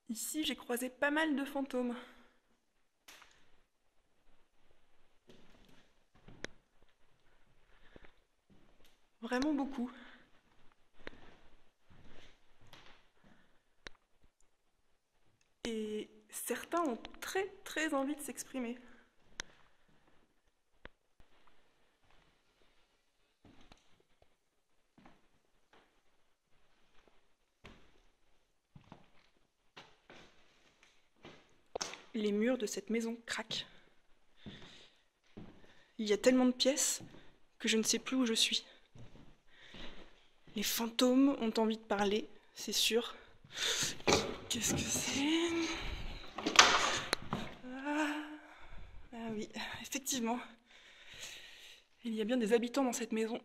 Ici, j'ai croisé pas mal de fantômes. Vraiment beaucoup. Et certains ont très très envie de s'exprimer. Les murs de cette maison craquent. Il y a tellement de pièces que je ne sais plus où je suis. Les fantômes ont envie de parler, c'est sûr. Qu'est-ce que c'est? Ah oui, effectivement. Il y a bien des habitants dans cette maison.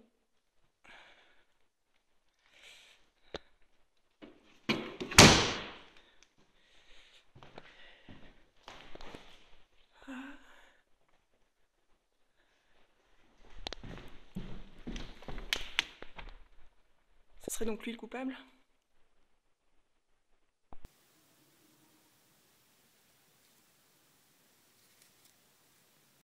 Ce serait donc lui le coupable?